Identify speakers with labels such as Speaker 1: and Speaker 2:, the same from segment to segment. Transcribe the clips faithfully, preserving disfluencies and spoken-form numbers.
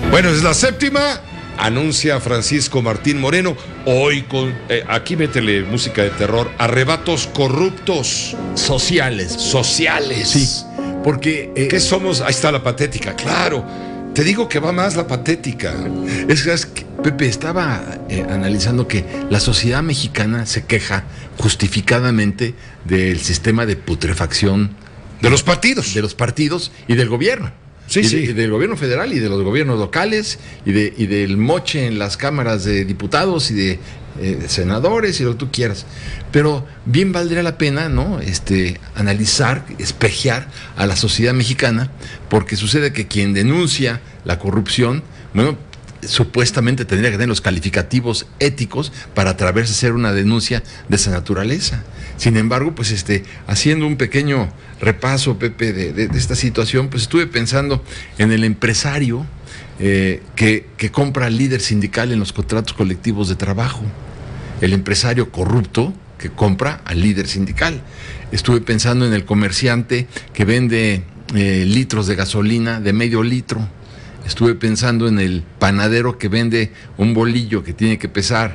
Speaker 1: Bueno, es la séptima. Anuncia Francisco Martín Moreno. Hoy con... Eh, aquí métele música de terror. Arrebatos corruptos.
Speaker 2: Sociales.
Speaker 1: Sociales.
Speaker 2: Sí, porque...
Speaker 1: Eh, ¿Qué somos? Ahí está la patética, claro. Te digo que va más la patética.
Speaker 2: Es, es que, Pepe, estaba eh, analizando que la sociedad mexicana se queja justificadamente del sistema de putrefacción
Speaker 1: de los partidos.
Speaker 2: De los partidos y del gobierno.
Speaker 1: Sí,
Speaker 2: y,
Speaker 1: sí.
Speaker 2: de, y del gobierno federal y de los gobiernos locales y, de, y del moche en las cámaras de diputados y de eh, senadores y lo que tú quieras. Pero bien valdría la pena, ¿no? Este, analizar, espejear a la sociedad mexicana, porque sucede que quien denuncia la corrupción, bueno, supuestamente tendría que tener los calificativos éticos para atreverse a hacer una denuncia de esa naturaleza. Sin embargo, pues este, haciendo un pequeño repaso, Pepe, de, de, de esta situación, pues estuve pensando en el empresario eh, que, que compra al líder sindical en los contratos colectivos de trabajo, el empresario corrupto que compra al líder sindical. Estuve pensando en el comerciante que vende eh, litros de gasolina de medio litro. Estuve pensando en el panadero que vende un bolillo que tiene que pesar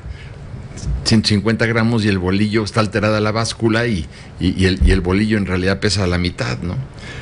Speaker 2: ciento cincuenta gramos y el bolillo está alterada la báscula y, y, y, el, y el bolillo en realidad pesa la mitad, ¿no?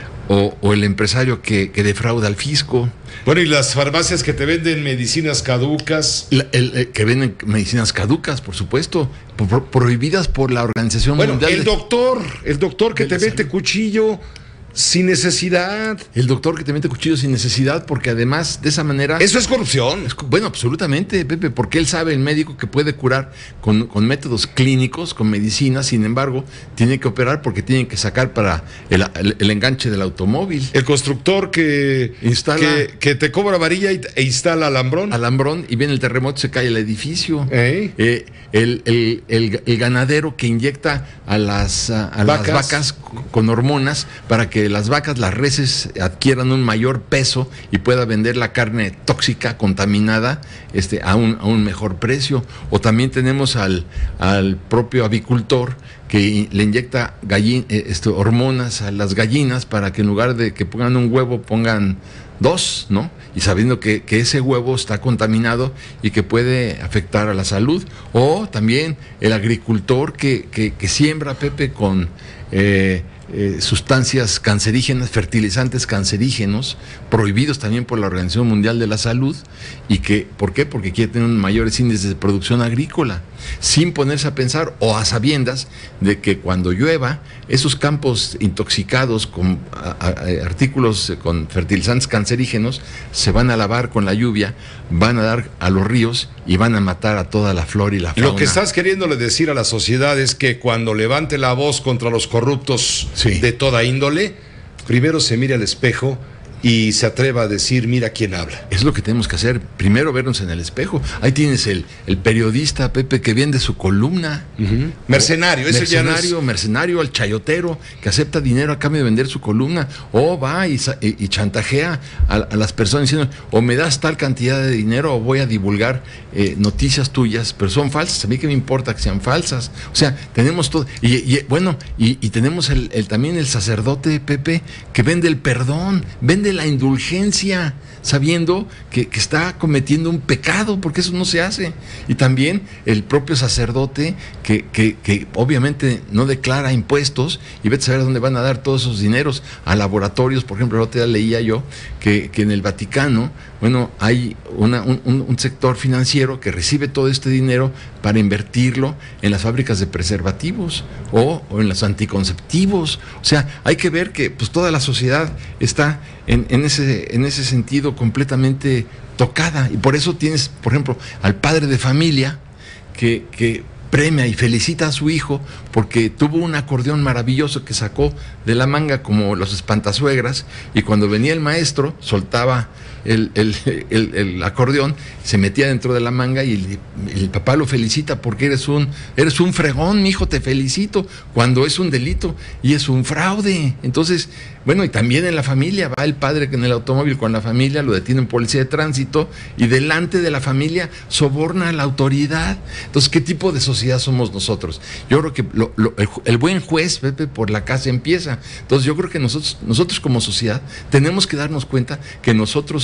Speaker 2: O, o el empresario que, que defrauda al fisco.
Speaker 1: Bueno, y las farmacias que te venden medicinas caducas.
Speaker 2: La, el, el, que venden medicinas caducas, por supuesto, pro, prohibidas por la Organización
Speaker 1: bueno,
Speaker 2: Mundial.
Speaker 1: El
Speaker 2: de...
Speaker 1: doctor, el doctor que te mete cuchillo sin necesidad.
Speaker 2: El doctor que te mete cuchillo sin necesidad, porque además de esa manera...
Speaker 1: Eso es corrupción.
Speaker 2: Es, bueno, absolutamente, Pepe, porque él sabe, el médico, que puede curar con, con métodos clínicos, con medicina. Sin embargo, tiene que operar porque tienen que sacar para el, el, el enganche del automóvil.
Speaker 1: El constructor que
Speaker 2: instala...
Speaker 1: Que, que te cobra varilla y, e instala alambrón.
Speaker 2: Alambrón, y viene el terremoto, se cae el edificio. ¿Eh? Eh, el, el, el, el ganadero que inyecta a las, a, a vacas. las vacas con hormonas para que las vacas, las reses, adquieran un mayor peso y pueda vender la carne tóxica, contaminada, este, a un, a un mejor precio. O también tenemos al, al propio avicultor que le inyecta gallin, eh, esto, hormonas a las gallinas para que en lugar de que pongan un huevo, pongan dos, ¿no? Y sabiendo que, que ese huevo está contaminado y que puede afectar a la salud. O también el agricultor que, que, que siembra, Pepe, con... Eh, Eh, sustancias cancerígenas, fertilizantes cancerígenos, prohibidos también por la Organización Mundial de la Salud, y que, ¿por qué? Porque quiere tener mayores índices de producción agrícola, sin ponerse a pensar o a sabiendas de que cuando llueva, esos campos intoxicados con a, a, artículos con fertilizantes cancerígenos se van a lavar con la lluvia, van a dar a los ríos y van a matar a toda la flora y la fauna.
Speaker 1: Lo que estás queriéndole decir a la sociedad es que cuando levante la voz contra los corruptos, sí, de toda índole, primero se mire al espejo y se atreva a decir, mira quién habla.
Speaker 2: Es lo que tenemos que hacer, primero vernos en el espejo. Ahí tienes el, el periodista, Pepe, que vende su columna.
Speaker 1: Uh-huh. Mercenario, ese
Speaker 2: mercenario,
Speaker 1: ya no es...
Speaker 2: mercenario, al chayotero, que acepta dinero a cambio de vender su columna, o va y, y, y chantajea a, a las personas diciendo, o me das tal cantidad de dinero, o voy a divulgar eh, noticias tuyas, pero son falsas. A mí qué me importa que sean falsas. O sea, tenemos todo. Y, y bueno, y, y tenemos el, el, también el sacerdote, Pepe, que vende el perdón, vende la indulgencia, sabiendo que, que está cometiendo un pecado, porque eso no se hace. Y también el propio sacerdote que, que, que obviamente no declara impuestos, y vete a saber dónde van a dar todos esos dineros, a laboratorios. Por ejemplo, el otro día leía yo que, que en el Vaticano, bueno, hay una, un, un sector financiero que recibe todo este dinero para invertirlo en las fábricas de preservativos o, o en los anticonceptivos. O sea, hay que ver que pues toda la sociedad está en, en ese, en ese sentido completamente tocada, y por eso tienes, por ejemplo, al padre de familia que, que premia y felicita a su hijo porque tuvo un acordeón maravilloso que sacó de la manga como los espantasuegras, y cuando venía el maestro soltaba el, el, el, el acordeón, se metía dentro de la manga, y el, el papá lo felicita porque eres un, eres un fregón, mi hijo, te felicito, cuando es un delito y es un fraude. Entonces, bueno, y también en la familia, va el padre que en el automóvil con la familia, lo detiene un policía de tránsito y delante de la familia soborna a la autoridad. Entonces, ¿qué tipo de sociedad somos nosotros? Yo creo que lo, lo, el, el buen juez, Pepe, por la casa empieza. Entonces, yo creo que nosotros, nosotros como sociedad tenemos que darnos cuenta que nosotros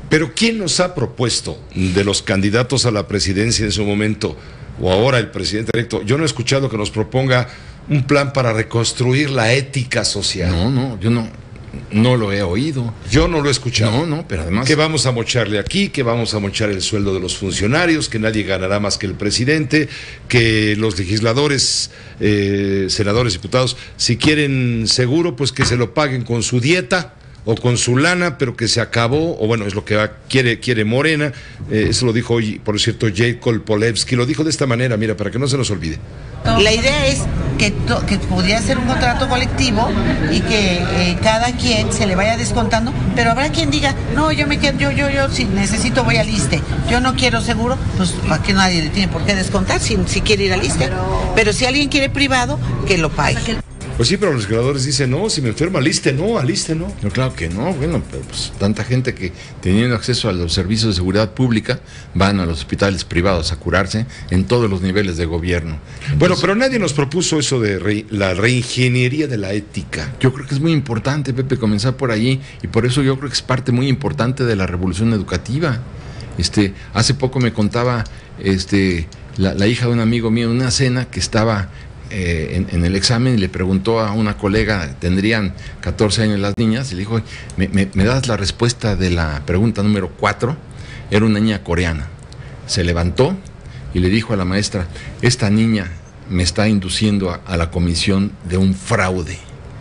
Speaker 1: Pero ¿quién nos ha propuesto de los candidatos a la presidencia en su momento, o ahora el presidente electo? Yo no he escuchado que nos proponga un plan para reconstruir la ética social.
Speaker 2: No, no, yo no, no lo he oído.
Speaker 1: Yo no lo he escuchado.
Speaker 2: No, no, pero además...
Speaker 1: Que vamos a mocharle aquí, que vamos a mochar el sueldo de los funcionarios, que nadie ganará más que el presidente, que los legisladores, eh, senadores, diputados, si quieren seguro, pues que se lo paguen con su dieta o con su lana, pero que se acabó, o bueno, es lo que va, quiere, quiere Morena. Eh, eso lo dijo hoy, por cierto, Jacob Polevsky, lo dijo de esta manera, mira, para que no se nos olvide.
Speaker 3: La idea es que, to, que podría ser un contrato colectivo y que eh, cada quien se le vaya descontando, pero habrá quien diga, no, yo me quedo, yo, yo, yo, si necesito voy al ISSSTE, yo no quiero seguro, pues aquí nadie le tiene por qué descontar si, si quiere ir al ISSSTE, pero si alguien quiere privado, que lo pague.
Speaker 1: Pues sí, pero los legisladores dicen, no, si me enfermo, aliste no, aliste no.
Speaker 2: No, claro que no, bueno, pero pues tanta gente que teniendo acceso a los servicios de seguridad pública van a los hospitales privados a curarse en todos los niveles de gobierno. Entonces,
Speaker 1: bueno, pero nadie nos propuso eso de re, la reingeniería de la ética.
Speaker 2: Yo creo que es muy importante, Pepe, comenzar por allí, y por eso yo creo que es parte muy importante de la revolución educativa. Este, hace poco me contaba este, la, la hija de un amigo mío en una cena que estaba... Eh, en, en el examen, y le preguntó a una colega, tendrían catorce años las niñas, y le dijo, ¿me, me, me das la respuesta de la pregunta número cuatro? Era una niña coreana. Se levantó y le dijo a la maestra, esta niña me está induciendo a, a la comisión de un fraude,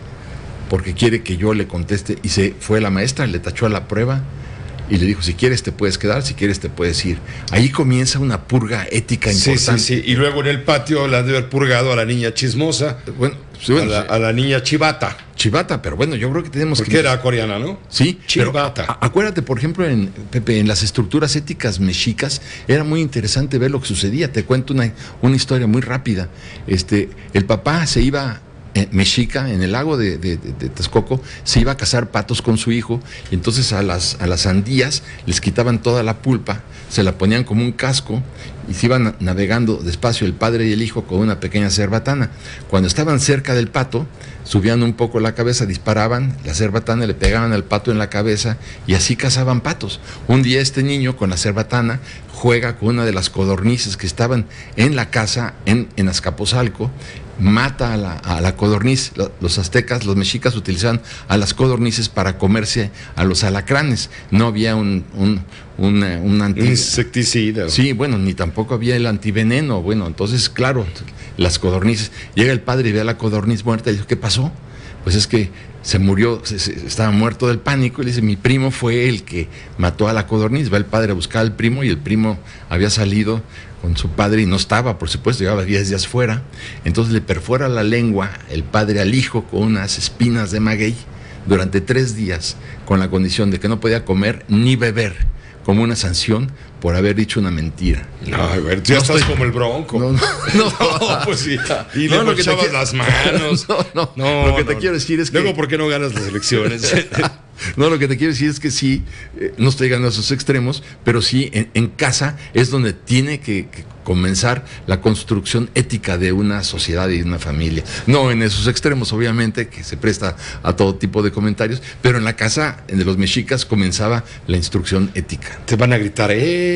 Speaker 2: porque quiere que yo le conteste, y se fue la maestra, le tachó a la prueba, y le dijo, si quieres te puedes quedar, si quieres te puedes ir. Ahí comienza una purga ética importante.
Speaker 1: Sí, sí, sí. Y luego en el patio la han de haber purgado a la niña chismosa,
Speaker 2: bueno, sí, bueno,
Speaker 1: a, la, a la niña chivata.
Speaker 2: Chivata, pero bueno, yo creo que tenemos
Speaker 1: Porque
Speaker 2: que...
Speaker 1: era coreana, ¿no?
Speaker 2: Sí,
Speaker 1: chivata.
Speaker 2: Pero, a, acuérdate, por ejemplo, en, Pepe, en las estructuras éticas mexicas, era muy interesante ver lo que sucedía. Te cuento una, una historia muy rápida. Este, el papá se iba... En Mexica, en el lago de, de, de, de Texcoco, se iba a cazar patos con su hijo, y entonces a las, a las sandías les quitaban toda la pulpa, se la ponían como un casco, y se iban navegando despacio el padre y el hijo con una pequeña cerbatana. Cuando estaban cerca del pato, subían un poco la cabeza, disparaban la cerbatana, le pegaban al pato en la cabeza, y así cazaban patos. Un día este niño con la cerbatana juega con una de las codornices que estaban en la casa en, en Azcapotzalco, mata a la, a la codorniz. Los aztecas, los mexicas utilizaban a las codornices para comerse a los alacranes. No había un, un, un, un anti...
Speaker 1: insecticida.
Speaker 2: Sí, bueno, ni tampoco había el antiveneno. Bueno, entonces, claro, las codornices. Llega el padre y ve a la codorniz muerta y dice, ¿qué pasó? Pues es que se murió, se, se, estaba muerto del pánico, y le dice, mi primo fue el que mató a la codorniz. Va el padre a buscar al primo, y el primo había salido con su padre y no estaba, por supuesto, llevaba diez días fuera. Entonces le perfora la lengua el padre al hijo con unas espinas de maguey durante tres días, con la condición de que no podía comer ni beber, como una sanción por haber dicho una mentira.
Speaker 1: No, a ver, ya no estás estoy... como el Bronco.
Speaker 2: No, no, no,
Speaker 1: no pues sí. Y
Speaker 2: no,
Speaker 1: le echabas
Speaker 2: quiero...
Speaker 1: las manos.
Speaker 2: No, no, no, lo que te no. quiero decir es que...
Speaker 1: Luego, ¿por qué no ganas las elecciones?
Speaker 2: No, lo que te quiero decir es que sí, eh, no estoy llegando a esos extremos, pero sí, en, en casa es donde tiene que, que comenzar la construcción ética de una sociedad y de una familia. No en esos extremos, obviamente, que se presta a todo tipo de comentarios, pero en la casa de los mexicas comenzaba la instrucción ética.
Speaker 1: Te van a gritar,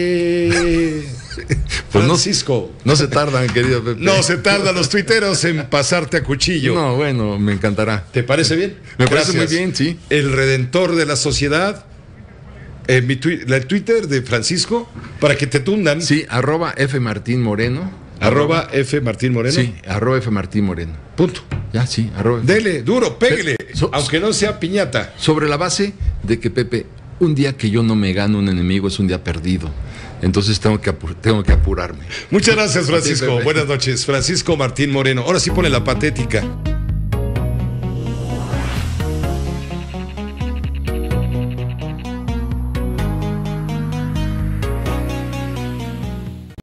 Speaker 1: ¡eh!
Speaker 2: Pues
Speaker 1: Francisco.
Speaker 2: No, no se tardan, querido Pepe.
Speaker 1: No se tardan los tuiteros en pasarte a cuchillo.
Speaker 2: No, bueno, me encantará.
Speaker 1: ¿Te parece bien?
Speaker 2: Me
Speaker 1: Gracias.
Speaker 2: parece muy bien, sí.
Speaker 1: El redentor de la sociedad. Eh, mi twi el Twitter de Francisco, para que te tundan.
Speaker 2: Sí, arroba F Martín Moreno.
Speaker 1: Arroba, arroba F Martín Moreno.
Speaker 2: Sí, arroba F Martín Moreno.
Speaker 1: Punto.
Speaker 2: Ya, sí, arroba.
Speaker 1: Dele, duro, pégale, so, aunque no sea piñata.
Speaker 2: Sobre la base de que, Pepe, un día que yo no me gano un enemigo es un día perdido. Entonces tengo que, tengo que apurarme.
Speaker 1: Muchas gracias, Francisco. Buenas noches. Francisco Martín Moreno. Ahora sí pone la patética.